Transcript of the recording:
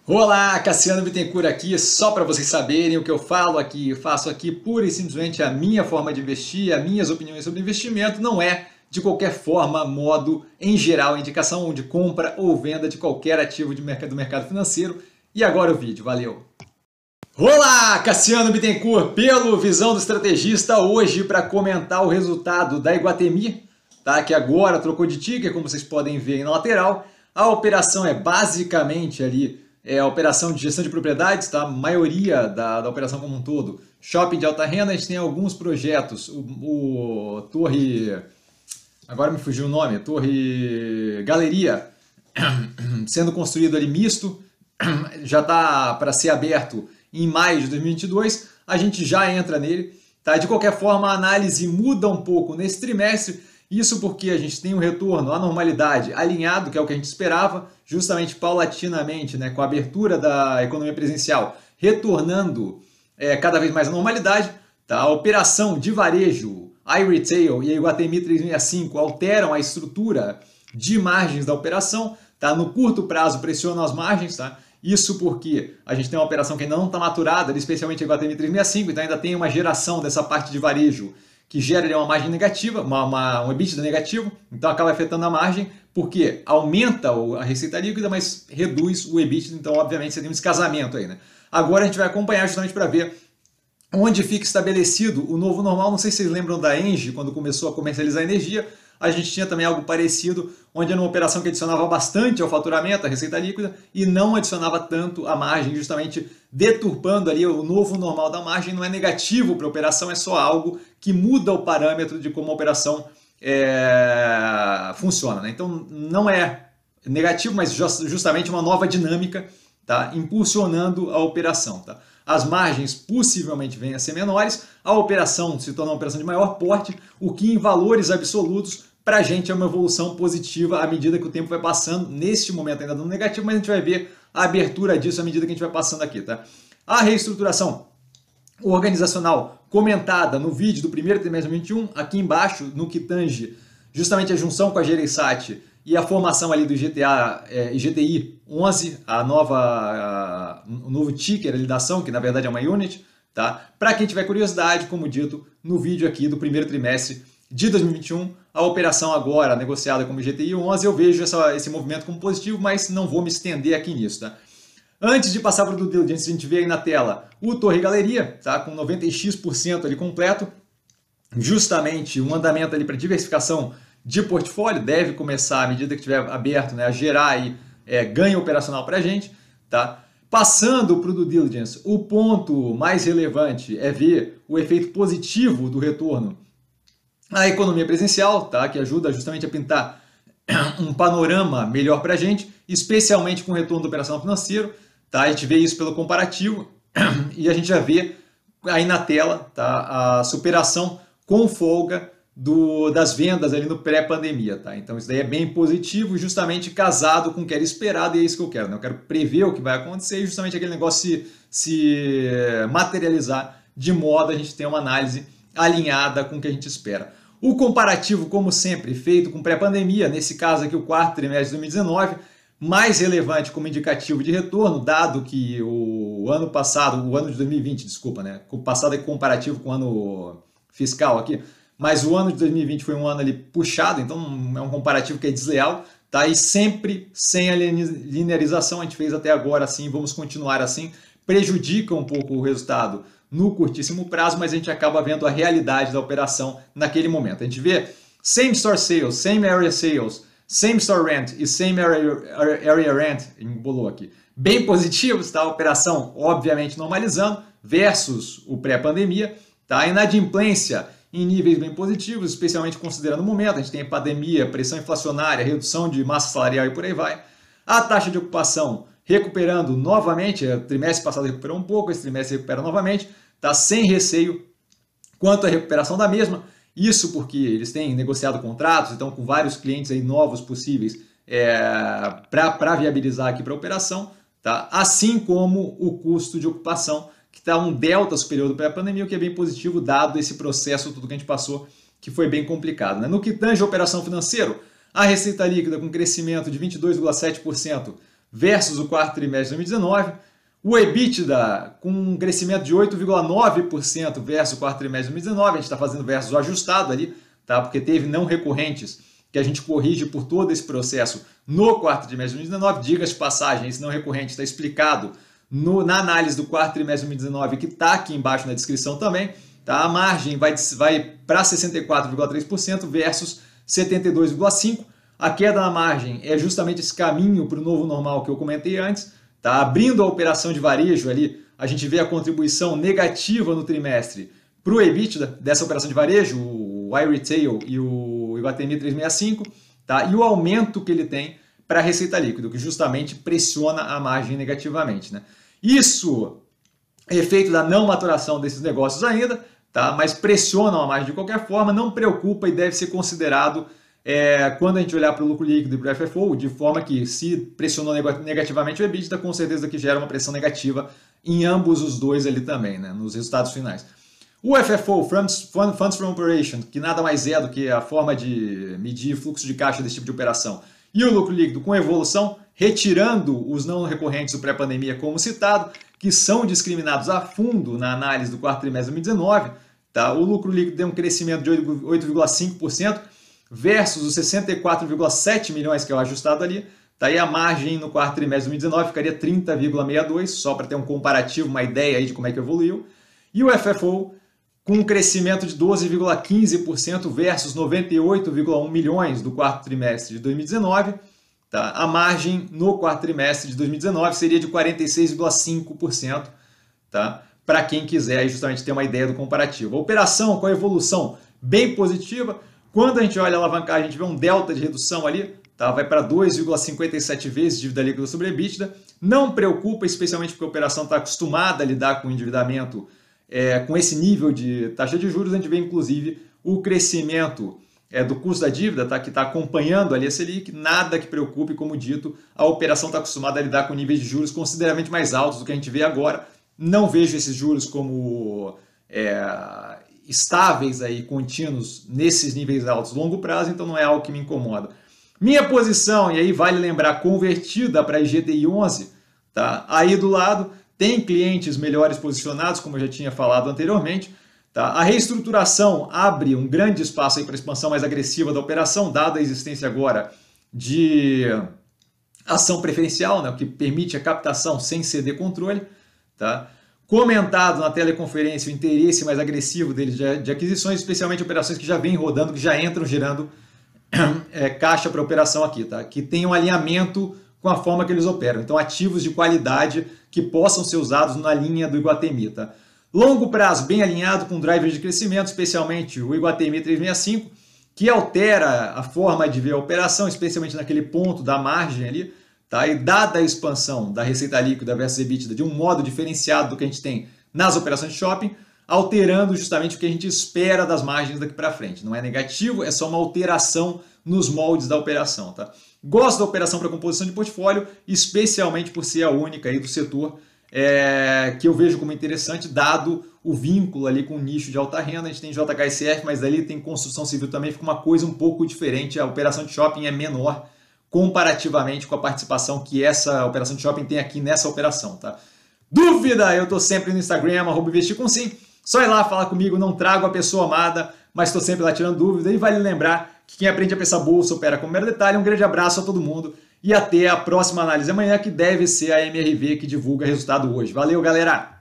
Olá, Cassiano Bittencourt aqui, só para vocês saberem o que eu falo aqui, faço aqui pura e simplesmente a minha forma de investir, as minhas opiniões sobre investimento, não é de qualquer forma, modo, em geral, indicação de compra ou venda de qualquer ativo do mercado financeiro. E agora o vídeo, valeu! Olá, Cassiano Bittencourt, pelo Visão do Estrategista, hoje para comentar o resultado da Iguatemi, tá? Que agora trocou de ticker, como vocês podem ver aí na lateral. A operação é basicamente ali a operação de gestão de propriedades, tá? A maioria da operação como um todo. Shopping de alta renda, a gente tem alguns projetos. O Torre... Agora me fugiu o nome. Torre Galeria, sendo construído ali misto. Já está para ser aberto em maio de 2022. A gente já entra nele. Tá? De qualquer forma, a análise muda um pouco nesse trimestre. Isso porque a gente tem um retorno à normalidade alinhado, que é o que a gente esperava, justamente paulatinamente, né, com a abertura da economia presencial, retornando cada vez mais à normalidade. Tá? A operação de varejo, iRetail e a Iguatemi 365 alteram a estrutura de margens da operação. Tá? No curto prazo pressionam as margens, tá? Isso porque a gente tem uma operação que ainda não está maturada, especialmente a Iguatemi 365, então ainda tem uma geração dessa parte de varejo que gera uma margem negativa, um EBITDA negativo, então acaba afetando a margem, porque aumenta a receita líquida, mas reduz o EBITDA, então obviamente você tem um descasamento aí, né? Agora a gente vai acompanhar justamente para ver onde fica estabelecido o novo normal. Não sei se vocês lembram da Engie, quando começou a comercializar energia, a gente tinha também algo parecido, onde era uma operação que adicionava bastante ao faturamento, a receita líquida, e não adicionava tanto a margem, justamente deturpando ali o novo normal da margem. Não é negativo para a operação, é só algo que muda o parâmetro de como a operação funciona, né? Então não é negativo, mas justamente uma nova dinâmica, tá? Impulsionando a operação. Tá? As margens possivelmente venham a ser menores, a operação se torna uma operação de maior porte, o que em valores absolutos para a gente é uma evolução positiva à medida que o tempo vai passando. Neste momento ainda no negativo, mas a gente vai ver a abertura disso à medida que a gente vai passando aqui. Tá? A reestruturação organizacional comentada no vídeo do primeiro trimestre de 2021, aqui embaixo, no que tange justamente a junção com a Gereissat e a formação ali do IGTI 11, o novo ticker ali da ação, que na verdade é uma unit. Tá? Para quem tiver curiosidade, como dito no vídeo aqui do primeiro trimestre de 2021, a operação agora negociada como IGTI 11, eu vejo esse movimento como positivo, mas não vou me estender aqui nisso. Tá? Antes de passar para o due diligence, a gente vê aí na tela o Torre Galeria, tá? Com 90x% ali completo, justamente um andamento ali para diversificação de portfólio, deve começar, à medida que estiver aberto, né, a gerar aí, ganho operacional para a gente. Tá? Passando para o due diligence, o ponto mais relevante é ver o efeito positivo do retorno à economia presencial, tá? Que ajuda justamente a pintar um panorama melhor para a gente, especialmente com o retorno do operacional financeiro. Tá? A gente vê isso pelo comparativo e a gente já vê aí na tela, tá? A superação com folga das vendas ali no pré-pandemia. Tá? Então isso daí é bem positivo, justamente casado com o que era esperado, e é isso que eu quero. Né? Eu quero prever o que vai acontecer e justamente aquele negócio se materializar de modo a gente ter uma análise alinhada com o que a gente espera. O comparativo, como sempre, feito com pré-pandemia, nesse caso aqui o quarto trimestre de 2019, mais relevante como indicativo de retorno, dado que o ano passado, o ano de 2020, desculpa, né? O passado é comparativo com o ano fiscal aqui, mas o ano de 2020 foi um ano ali puxado, então é um comparativo que é desleal, tá? E sempre sem a linearização, a gente fez até agora assim, vamos continuar assim, prejudica um pouco o resultado no curtíssimo prazo, mas a gente acaba vendo a realidade da operação naquele momento. A gente vê same store sales, same area sales, same store rent e same area rent, embolou aqui, bem positivos, tá? A operação obviamente normalizando versus o pré-pandemia, tá? A inadimplência em níveis bem positivos, especialmente considerando o momento, a gente tem a pandemia, pressão inflacionária, redução de massa salarial e por aí vai. A taxa de ocupação recuperando novamente, o trimestre passado recuperou um pouco, esse trimestre recupera novamente, tá? Sem receio quanto à recuperação da mesma. Isso porque eles têm negociado contratos, então com vários clientes aí novos possíveis para viabilizar aqui para a operação, tá? Assim como o custo de ocupação, que está um delta superior do pré-pandemia, o que é bem positivo, dado esse processo tudo que a gente passou, que foi bem complicado. Né? No que tange a operação financeira, a receita líquida com crescimento de 22,7% versus o quarto trimestre de 2019. O EBITDA com um crescimento de 8,9% versus o quarto trimestre de 2019. A gente está fazendo versus o ajustado ali, tá? Porque teve não recorrentes que a gente corrige por todo esse processo no quarto trimestre de 2019. Diga-se de passagem, esse não recorrente está explicado na análise do quarto trimestre de 2019, que está aqui embaixo na descrição também. Tá? A margem vai para 64,3% versus 72,5%. A queda na margem é justamente esse caminho para o novo normal que eu comentei antes. Tá? Abrindo a operação de varejo ali, a gente vê a contribuição negativa no trimestre para o EBITDA dessa operação de varejo, o iRetail e o Iguatemi 365, tá? E o aumento que ele tem para a receita líquida, que justamente pressiona a margem negativamente. Né? Isso é efeito da não maturação desses negócios ainda, tá? Mas pressionam a margem de qualquer forma, não preocupa e deve ser considerado quando a gente olhar para o lucro líquido e para o FFO, de forma que se pressionou negativamente o EBITDA, com certeza que gera uma pressão negativa em ambos os dois ali também, né? Nos resultados finais. O FFO, Funds from Operation, que nada mais é do que a forma de medir fluxo de caixa desse tipo de operação, e o lucro líquido com evolução, retirando os não recorrentes do pré-pandemia como citado, que são discriminados a fundo na análise do quarto trimestre de 2019, tá? O lucro líquido deu um crescimento de 8,5% versus os 64,7 milhões que é o ajustado ali. Tá? Aí a margem no quarto trimestre de 2019 ficaria 30,62%, só para ter um comparativo, uma ideia aí de como é que evoluiu. E o FFO com um crescimento de 12,15% versus 98,1 milhões do quarto trimestre de 2019. Tá? A margem no quarto trimestre de 2019 seria de 46,5%, tá? Para quem quiser aí justamente ter uma ideia do comparativo. A operação com a evolução bem positiva. Quando a gente olha a alavancagem, a gente vê um delta de redução ali, tá? Vai para 2,57 vezes dívida líquida sobre EBITDA. Não preocupa, especialmente porque a operação está acostumada a lidar com endividamento com esse nível de taxa de juros. A gente vê inclusive o crescimento do custo da dívida, tá? Que está acompanhando ali a Selic. Nada que preocupe, como dito, a operação está acostumada a lidar com níveis de juros consideravelmente mais altos do que a gente vê agora. Não vejo esses juros como estáveis, aí, contínuos nesses níveis altos longo prazo, então não é algo que me incomoda. Minha posição, e aí vale lembrar, convertida para IGTI 11, tá? Aí do lado tem clientes melhores posicionados, como eu já tinha falado anteriormente. Tá? A reestruturação abre um grande espaço para a expansão mais agressiva da operação, dada a existência agora de ação preferencial, né? O que permite a captação sem ceder controle. Tá? Comentado na teleconferência o interesse mais agressivo deles de aquisições, especialmente operações que já vêm rodando, que já entram gerando caixa para operação aqui, tá? Que tem um alinhamento com a forma que eles operam. Então, ativos de qualidade que possam ser usados na linha do Iguatemi. Tá? Longo prazo, bem alinhado com drivers de crescimento, especialmente o Iguatemi 365, que altera a forma de ver a operação, especialmente naquele ponto da margem ali. Tá? E dada a expansão da receita líquida versus EBITDA de um modo diferenciado do que a gente tem nas operações de shopping, alterando justamente o que a gente espera das margens daqui para frente. Não é negativo, é só uma alteração nos moldes da operação. Tá? Gosto da operação para composição de portfólio, especialmente por ser a única aí do setor que eu vejo como interessante, dado o vínculo ali com o nicho de alta renda. A gente tem JHSF, mas ali tem construção civil também, fica uma coisa um pouco diferente. A operação de shopping é menor comparativamente com a participação que essa operação de shopping tem aqui nessa operação. Tá? Dúvida? Eu estou sempre no Instagram, @investircomsim. Só ir lá falar comigo, não trago a pessoa amada, mas estou sempre lá tirando dúvida. E vale lembrar que quem aprende a pensar bolsa opera com mero detalhe. Um grande abraço a todo mundo e até a próxima análise amanhã, que deve ser a MRV que divulga resultado hoje. Valeu, galera!